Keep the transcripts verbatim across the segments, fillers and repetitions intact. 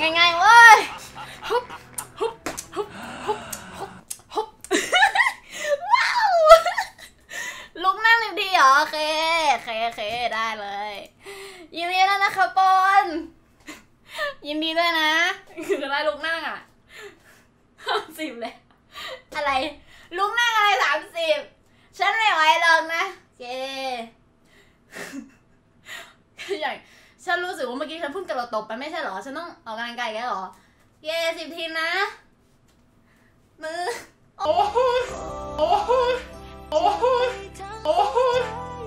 ง่ายๆเว้ยฮุบฮุบฮุบฮุบฮุบฮุบว้าวลุกนั่งดีๆเหรอโอเคโอเคโอเคได้เลยยินดีแล้วนะคะปอนยินดีด้วยนะคือได้ลุกนั่งอ่ะสามสิบเลยอะไรลุกนั่งอะไรสามสิบฉันไม่ไหวหรอกนะเย้อย่างฉันรู้สึกว่าเมื่อกี้ฉันเพิ่งกระโดดตบไปไม่ใช่หรอฉันต้องออกกำลังกายแกหรอเย้สิบทีนะมือโอ้ยโอ้ยโอ้ยโอ้ย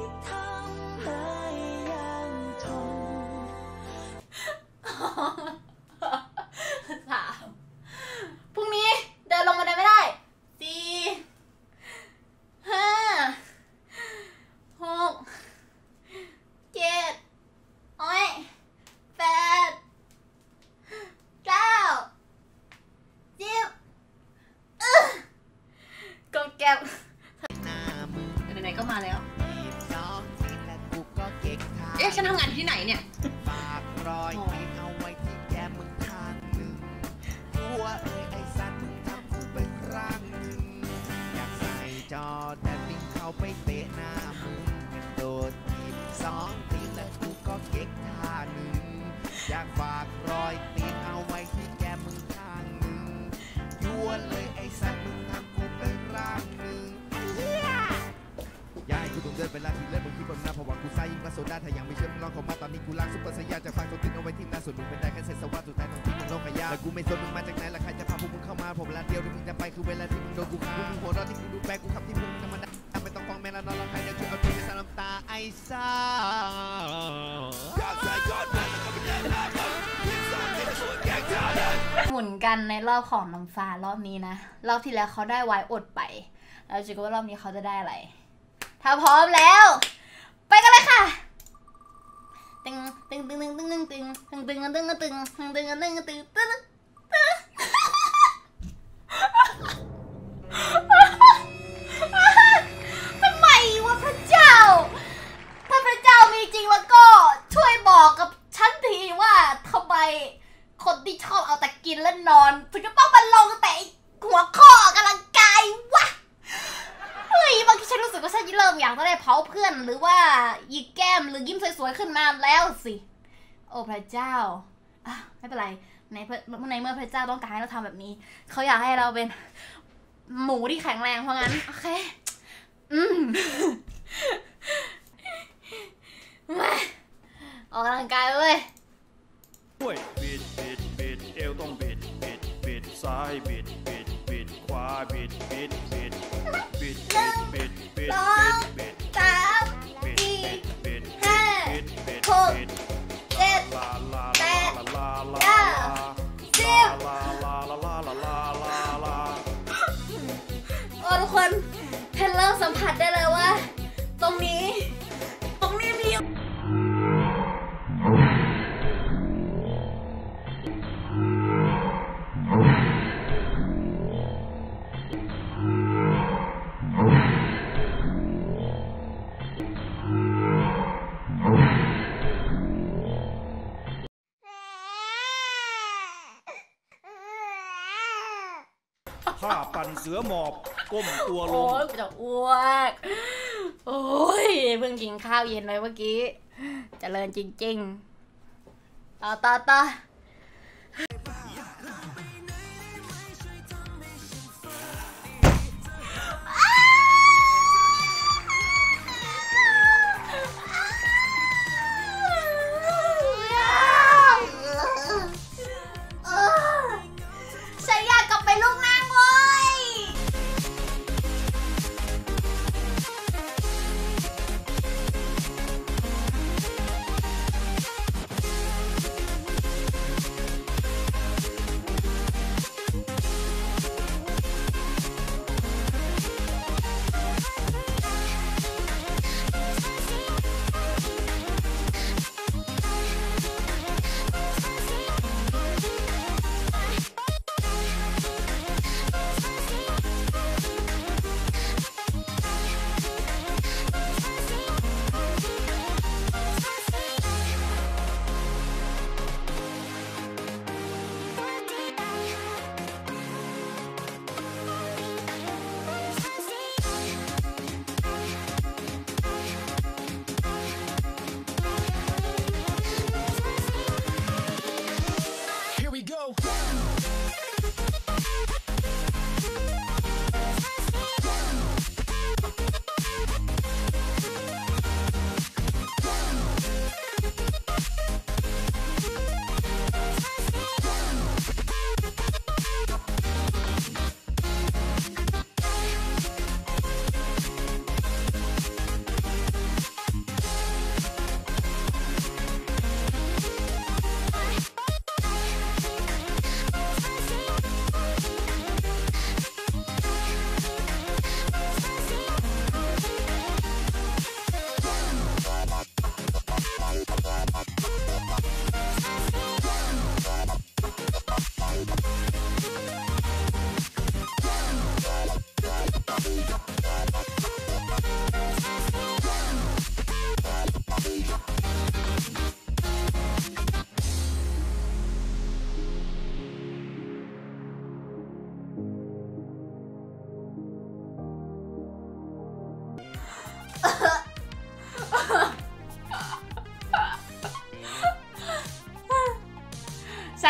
สามพรุ่งนี้เดินลงบันไดไม่ได้สี่ห้าหกเจ็ดโอ้ยแปดเก้าสิบกดแก็บไหนๆก็มาแล้วเอ๊ะฉันทำงานที่ไหนเนี่ยฝากรอยเอาไว้ที่แก้มมึงข้างหนึ่งตัวเอ้ยไอ้สัตว์มึงทำกูเป็นร่างหนึ่งอยากใส่จอแต่ติงเข้าไปเตะหน้ามึงโดดทีมสองทีแล้วกูก็เก๊กท่าหนึ่งอยากฝากรอยตีนเอาไว้ที่แก้มมึงข้างหนึ่งยั่วเลยไอ้สัตว์มึงทำกูเป็นร่างหนึ่งอย่าให้กูต้องเดินเวลาที่เล่นมึงคิดบนหน้าเพราะว่ากูซ่ายิ่งกว่าโซดาถ้ายังไม่เชื่อมึงลองเข้ามาตอนนี้กูล้างซุปเปอร์สยามจากฟังตัวติ้งเอาไว้ที่หน้าส่วนมึงเป็นได้แค่เซนสวัสดิ์สุดท้ายต้องทิ้งมึงโลกขยะแต่กูไม่สนมึงมาจากไหนและใครจะพาพวกมึงเข้ามาผมเวลาเดียวที่มึงจะไปคือเวลาที่มึงโดนกูฆ่าพวกมึงหัวเราะที่กูดูแปลกูขับที่มึงธรรมดาไม่ต้องฟังแม่ละนอนละใครเดี๋ยวช่วยเอาทีไปสารน้ำตาไอ้ซ่าหมุนกันในรอบของน้องฟ้ารอบนี้นะรอบที่แล้วเขาได้ไว้อดไปแล้วจิกว่ารอบนี้เขาจะได้อะไรถ้าพร้อมแล้วไปกันเลยค่ะตึงตึงตึงตึงตึงตึงตึงตึงตึงตึงตึงตึงตึงตึงตึงตึงตึงทำไมวะพระเจ้าถ้าพระเจ้ามีจริงแล้วก็ช่วยบอกกับฉันทีว่าทำไมคนที่ชอบเอาแต่กินและนอนถึงจะต้องมาลงแต่หัวข้อกำลังกายวะเฮ้ยบางทีฉันรู้สึกว่าฉันเริ่มอยากจะได้เผาเพื่อนหรือว่ายิกแก้มหรือยิ้มสวยๆขึ้นมาแล้วสิโอ้พระเจ้าอ่ะไม่เป็นไรในเมื่อในเมื่อพระเจ้าต้องการให้เราทำแบบนี้เขาอยากให้เราเป็นหมูที่แข็งแรงเพราะงั้นโอเคอืมมาออกกำลังกายเลยด้วยบิดบิดบิดเอวต้องบิดบิดบิดซ้ายบิดบิดบิดขวาบิดบิดบิดบิดบิดบิดบิดสองสามสี่ห้าหกเจ็ดแปดเก้าสิบโอ้ทุกคนเพนเริ่มสัมผัสได้เลยว่าตรงนี้ตรงนี้มีท่าปั่นเสือหมอบก้มตัวลงโอ้ยจะอ้วกโอ้ยเพิ่งกินข้าวเย็นไปเมื่อกี้เจริญจริงๆต่อต่อต่อ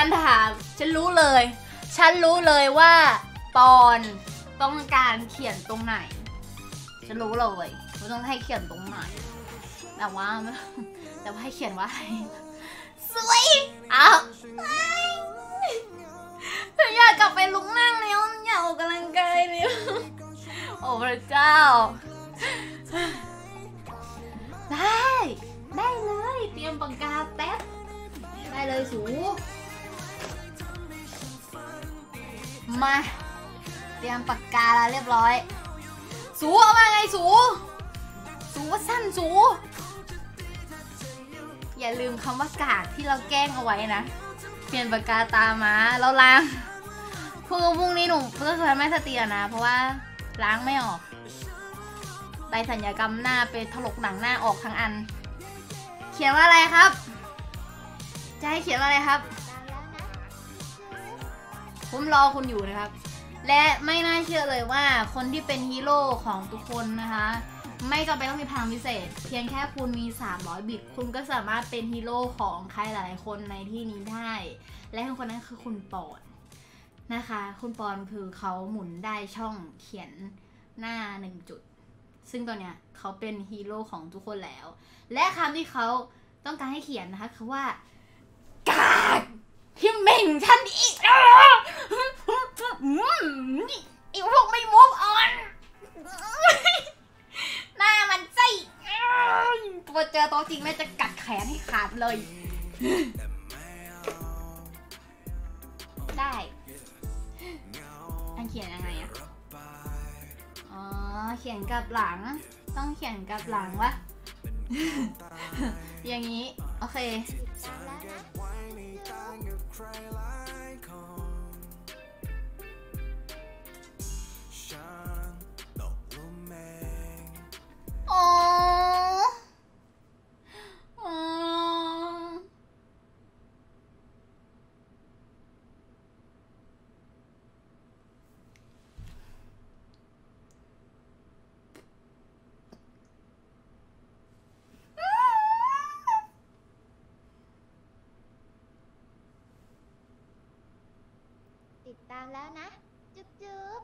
การถามฉันรู้เลยฉันรู้เลยว่าปอนต้องการเขียนตรงไหนฉันรู้เลยว่าต้องให้เขียนตรงไหนแต่ว่าแต่ว่าให้เขียนว่าอะไรสวยอ้าวฉันอยากกลับไปลุกนั่งแล้วอยากออกกำลังกายแล้วโอ้พระเจ้าได้ได้เลยเตรียมปากกาแป๊บได้เลยสูมาเตรียมปากกาแล้วเรียบร้อยสูเอามาไงสูสูว่าสั้นสูอย่าลืมคำว่ากากที่เราแกล้งเอาไว้นะเปลี่ยนปากกาตามาแล้วล้างพรุ่งพรุ่งนี้หนูเพื่อเคยไม่สตินะเพราะว่าล้างไม่ออกไตสัญญกรรมหน้าไปถลกหนังหน้าออกทั้งอันเขียนว่าอะไรครับจะให้เขียนว่าอะไรครับผมรอคุณอยู่นะครับและไม่น่าเชื่อเลยว่าคนที่เป็นฮีโร่ของทุกคนนะคะไม่จำเป็นต้องมีพลังพิเศษเพียงแค่คุณมีสามร้อยบิตคุณก็สามารถเป็นฮีโร่ของใครหลายๆคนในที่นี้ได้และคนนั้นคือคุณปอนนะคะคุณปอนคือเขาหมุนได้ช่องเขียนหน้าหนึ่งจุดซึ่งตอนเนี้ยเขาเป็นฮีโร่ของทุกคนแล้วและคำที่เขาต้องการให้เขียนนะคะคือว่ากากที่เหม่งฉันอีกอีกพวกไม่มูฟออนหน้ามันใจตัวเจอตัวจริงแม่จะกัดแขนให้ขาดเลยได้อันเขียนยังไงอะอ๋อเขียนกับหลังต้องเขียนกับหลังวะอย่างนี้โอเคอ๋ออ๋อติดตามแล้วนะจุ๊บจุ๊บ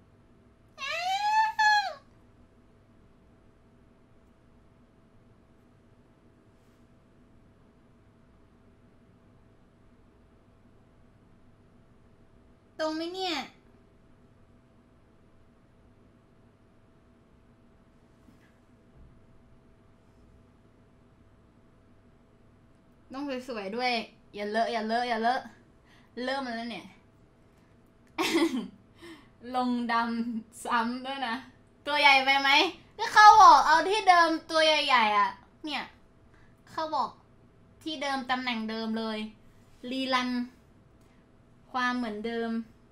ตรงไหมเนี่ยต้องสวยๆด้วยอย่าเลอะอย่าเลอะอย่าเลอะเริ่มมาแล้วเนี่ย ลงดำซ้ำด้วยนะตัวใหญ่ไปไหมก็เขาบอกเอาที่เดิมตัวใหญ่ๆอ่ะเนี่ยเขาบอกที่เดิมตำแหน่งเดิมเลยรีรันความเหมือนเดิม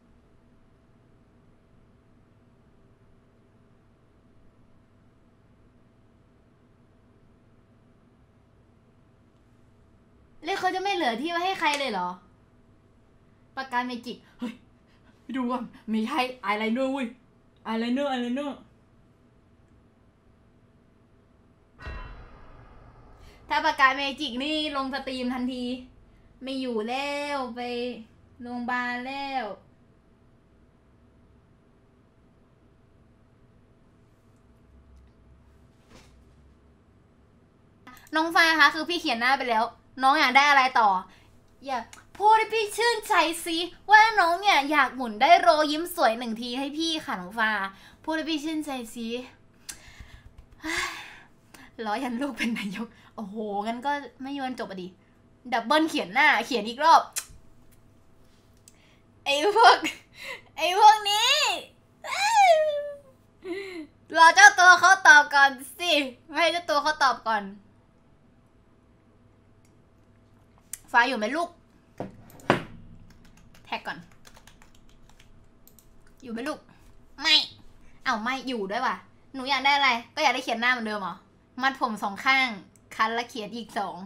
แล้วเขาจะไม่เหลือที่ไว้ให้ใครเลยเหรอปากกาเมจิกเฮ้ยดูก่อนไม่ใช่อายไลเนอร์เว้ยอายไลเนอร์อายไลเนอร์ถ้าปากกาเมจิกนี่ลงสตรีมทันทีไม่อยู่แล้วไปโรงพยาบาลแล้วน้องฟ้าคะคือพี่เขียนหน้าไปแล้วน้องอยากได้อะไรต่ออยากพูดให้พี่ชื่นใจสิว่าน้องเนี่ยอยากหมุนได้โรยิ้มสวยหนึ่งทีให้พี่ค่ะน้องฟ้าพูดให้พี่ชื่นใจสิร้อยยันลูกเป็นนายกโอ้โหงั้นก็ไม่ยวนจบอะดิดับเบิลเขียนหน้าเขียนอีกรอบไอ้พวกไอ้พวกนี้รอเจ้าตัวเขาตอบก่อนสิไม่ให้เจ้าตัวเขาตอบก่อนฟ้าอยู่ไหมลูกแท็กก่อนอยู่ไหมลูกไม่เอ้าไม่อยู่ด้วยว่ะหนูอยากได้อะไรก็อยากได้เขียนหน้าเหมือนเดิมเหรอมัดผมสองข้างคันและเขียนอีกสอง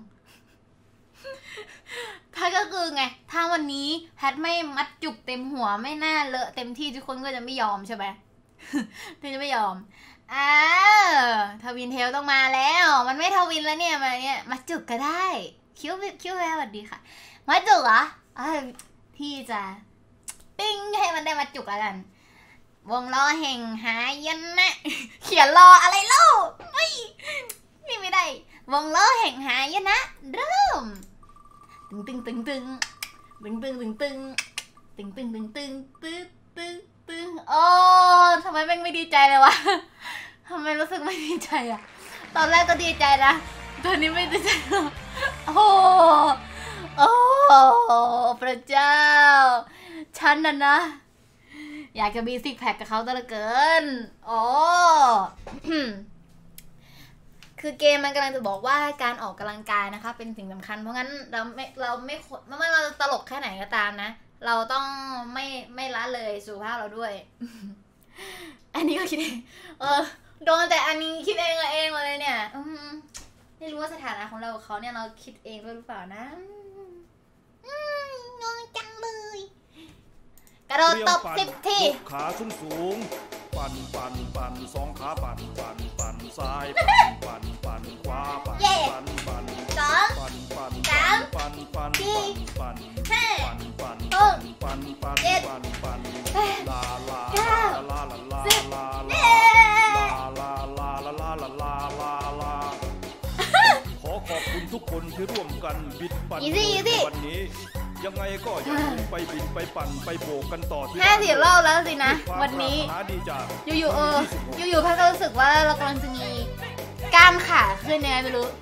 ถ้าก็คือไงถ้าวันนี้แพทไม่มัดจุกเต็มหัวไม่น่าเลอะเต็มที่ทุกคนก็จะไม่ยอมใช่ไหมทุกคนจะไม่ยอมอ้าวทวินเทลต้องมาแล้วมันไม่ทวินแล้วเนี่ยมาเนี่ยมัดจุกก็ได้คิ้วคิ้วแววสวัสดีค่ะมัดจุกเหรอโอพี่จะปิ้งให้มันได้มาจุกแล้วกันวงล้อแห่งหายันนะเขียนรออะไรเล่าไม่นี่ไม่ได้วงล้อแห่งหายันนะเริ่มตึงตึงตึงตึงตึงตึงตึงตึงตึงตึงตึงตึงตึงตึงตึงโอ้ทำไมแม่งไม่ดีใจเลยวะทำไมรู้สึกไม่ดีใจอะตอนแรกก็ดีใจนะตอนนี้ไม่ดีใจโอ้โอ้พระเจ้าฉันน่ะนะอยากจะมีซิกแพคกับเขาตลอดเกินโอ้ คือเกมมันกำลังจะบอกว่าการออกกำลังกายนะคะเป็นสิ่งสำคัญเพราะงั้นเราไม่เราไม่ไม่ว่าเราจะตลกแค่ไหนก็ตามนะเราต้องไม่ไม่ละเลยสุขภาพเราด้วย อันนี้ก็คิดเองเออโดนแต่อันนี้คิดเองเองมาเลยเนี่ยไม่รู้ว่าสถานะของเรากับเขาเนี่ยเราคิดเองด้วยหรือเปล่านะอืมงงจังเลยกระโดดตบสิบทีขาสูงสูงปั่นปั่นปั่นสองขาปั่นปั่นปั่นซ้ายปั่นปั่นปั่นขวาปั่นปั่นปั่นสองปั่นปั่นสามปั่นปั่นสี่ปั่นห้าปั่นหกปั่นปั่นเจ็ดปั่นปั่นลาลาเก้าลาลาลาสิบลาลาลาลาลาลาลาลาลาลาขอขอบคุณทุกคนที่ร่วมกันบิดปั่นวันนี้ยังไงก็อย่าลืมไปบินไปปั่นไปโบกกันต่อที่ห้าสิบรอบแล้วสินะวันนี้อยู่ๆเอออยู่ๆพักก็รู้สึกว่าเรากำลังจะมีกล้ามขาขึ้นยังไงไม่รู้